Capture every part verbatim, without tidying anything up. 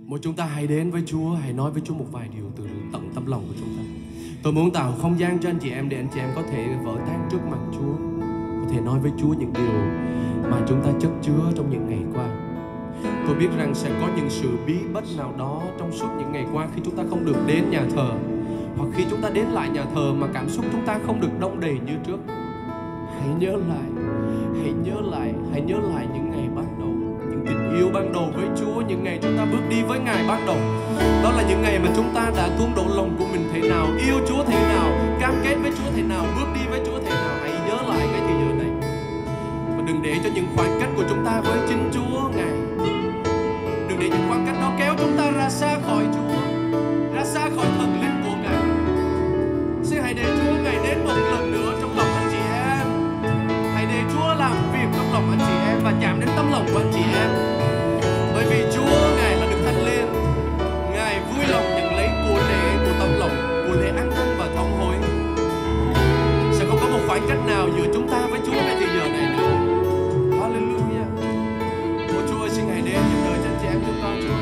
Một chúng ta hãy đến với Chúa, hãy nói với Chúa một vài điều từ tận tấm lòng của chúng ta. Tôi muốn tạo không gian cho anh chị em để anh chị em có thể vỡ tan trước mặt Chúa, có thể nói với Chúa những điều mà chúng ta chất chứa trong những ngày qua. Tôi biết rằng sẽ có những sự bí bách nào đó trong suốt những ngày qua khi chúng ta không được đến nhà thờ, hoặc khi chúng ta đến lại nhà thờ mà cảm xúc chúng ta không được đông đầy như trước. Hãy nhớ lại, hãy nhớ lại, hãy nhớ lại những ngày ban đầu, những tình yêu ban đầu với Chúa, những ngày chúng ta bước đi với Ngài ban đầu. Đó là những ngày mà chúng ta đã tuôn đổ lòng của mình thế nào, yêu Chúa thế nào, cam kết với Chúa thế nào, bước đi với Chúa thế nào. Hãy nhớ lại ngay từ giờ này. Và đừng để cho những khoảng cách của chúng ta với chính Chúa Ngài, đừng để những khoảng cách đó kéo chúng ta ra xa khỏi Chúa, ra xa khỏi thần linh của Ngài. Xin hãy để Chúa Ngài đến một lần nữa trong lòng anh chị em. Hãy để Chúa làm việc trong lòng anh chị em và chạm đến tấm lòng của anh chị em. Bởi vì Chúa Ngài là Đức Thánh Linh, Ngài vui lòng nhận lấy của lễ của tấm lòng, của lễ ăn năn và thống hối. Sẽ không có một khoảng cách nào giữa chúng ta với Chúa ngay từ giờ này nữa. Hallelujah. Ôi Chúa ơi, xin hãy đến giúp đỡ cho anh chị em chúng con, Chúa.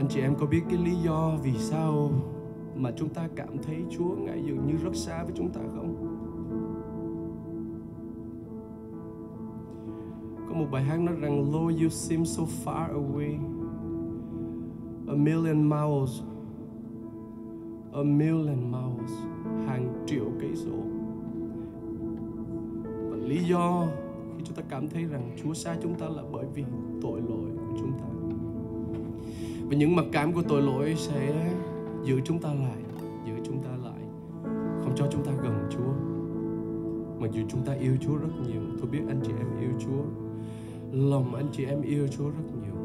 Anh chị em có biết cái lý do vì sao mà chúng ta cảm thấy Chúa Ngài dường như rất xa với chúng ta không? Có một bài hát nói rằng Lord, you seem so far away, a million miles, a million miles, hàng triệu cây số. Và lý do khi chúng ta cảm thấy rằng Chúa xa chúng ta là bởi vì tội lỗi của chúng ta. Và những mặc cảm của tội lỗi sẽ giữ chúng ta lại, giữ chúng ta lại, không cho chúng ta gần Chúa. Mặc dù chúng ta yêu Chúa rất nhiều, tôi biết anh chị em yêu Chúa, lòng anh chị em yêu Chúa rất nhiều.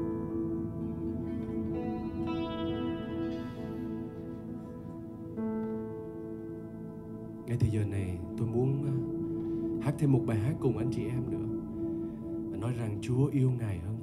Ngay từ giờ này tôi muốn hát thêm một bài hát cùng anh chị em nữa, và nói rằng Chúa yêu Ngài hơn